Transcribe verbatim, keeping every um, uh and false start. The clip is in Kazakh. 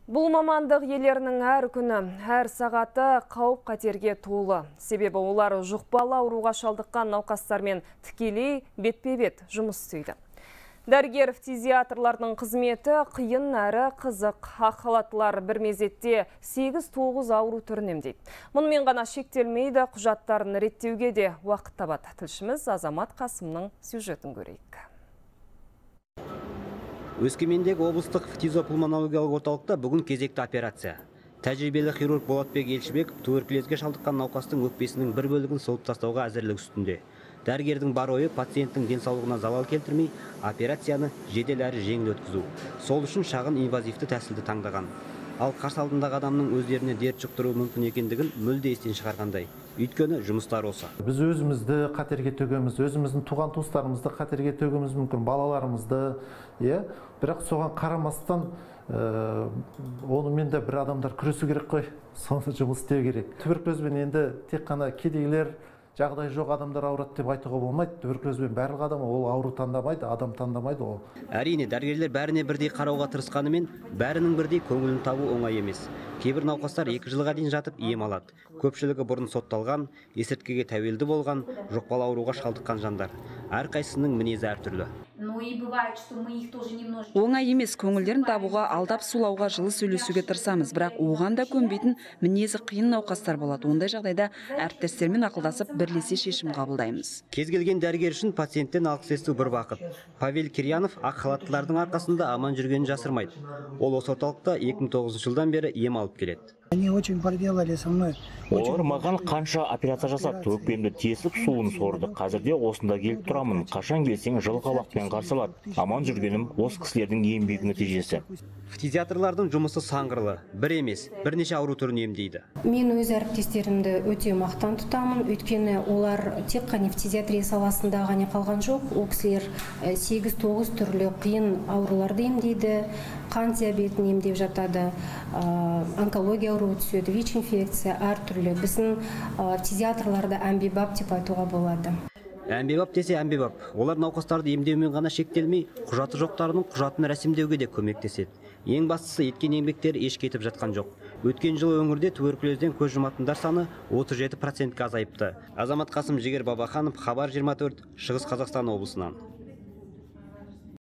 Бұл мамандық елерінің әр күні, әр сағаты қауіп қатерге толы. Себебі олар жұқпалы ауруға шалдыққан науқастармен тікелей бетпе-бет жұмыс істейді. Дәрігер-фтизиаторлардың қызметі қиын әрі қызық. Ақ халаттылар бір мезетте сегіз тоғыз ауру түрін емдейді. Мұнымен ғана шектелмейді, құжаттарын реттеуге де уақыт табады. Тілшіміз Азамат Қасымның сюжетін көрейік. Өскемендегі облыстық фтизиопульмонологиялық орталықта бүгін кезекті операция. Тәжірибелі хирург Болатбек Елшібек туберкулезге шалдыққан науқастың өкпесінің бір бөлігін сылып тастауға әзірлік үстінде. Дәрігердің бар ойы пациенттің денсаулығына залал келтірмей, операцияны жедел әрі жеңіл өткізу. Сол үшін шағын инвазивті тәсілді таңдаған. Ал қарсы алдындағы адамның өздеріне дерт жұқтыруы мүмкін екендігін мүлде естен шығарғандай. Өйткені жұмыстар осы. Біз өзімізді қатерге төгеміз, өзіміздің туған туыстарымызды қатерге төгеміз мүмкін, балаларымызды, е, бірақ соған қарамастан ә, онымен де бір адамдар күресу керек қой, соны жұмыс істеу керек. Туберкулезбен енді тек қана кедейлер, жағдай жоқ адамдар ауырады деп айтуға болмайды. Туберкулезбен барлық адам ол ауру таңдамайды, адам таңдамайды ол. Әрине, дәрігерлер бәріне бірдей қарауға тырысқанымен, бәрінің бірдей көңілін табу оңай емес. Кейбір науқастар екі жылға дейін жатып ем алады. Көпшілігі бұрын сотталған, есірткіге тәуелді болған, жұқпалы ауруға шалдыққан жандар. Әрқайсысының мінезі әртүрлі. Оңай емес, көңілдерін табуға, алдап сулауға, жылы сөйлесуге тырысамыз, бірақ оған да көнбейтін мінезі қиын науқастар болады. Ондай жағдайда әріптестермен ақылдасып бірлесе шешім қабылдаймыз. Кез келген дәрігер үшін пациенттен алғыс есту бір бақыт. Павел Кирьянов ақ халаттылардың арқасында аман жүргенін жасырмайды. Ол осы орталықта екі мың тоғызыншы жылдан бері ем алып келеді. Олар маған қанша операция жасап, өкпемді тесіп, суын сорды. Қазірде осында келіп тұрамын. Қашан келсең жылқалақпен қарсы алады. Аман жүргенім осы кісілердің еңбек нәтижесі. Фтизиаторлардың жұмысы саңғырлы, бір емес, бірнеше ауру түрін емдейді. Мен өз әріптестерімді өте мақтан тұтамын, өйткені олар тек қана фтизиатрия саласында ғана қалған жоқ. Ол кісілер сегіз тоғыз түрлі қиын ауруларды емдейді, қан диабетін емдеп жатады, онкология ауруы түседі, ВИЧ-инфекция, әртүрлі. Біздің фтизиаторларды әмбебап деп айтуға болады. Әмбебап десе әмбебап. Олар науқастарды емдеумен ғана шектелмей, құжаты жоқтарының құжатын рәсімдеуге де көмектеседі. Ең бастысы еткен еңбектері еш кетіп жатқан жоқ. Өткен жылы өңірде туберкулезден көз жұматындар саны отыз жеті процентке азайыпты. Азамат Қасым, Жігер Бабаханов, Хабар жиырма төрт, Шығыс Қазақстан облысынан.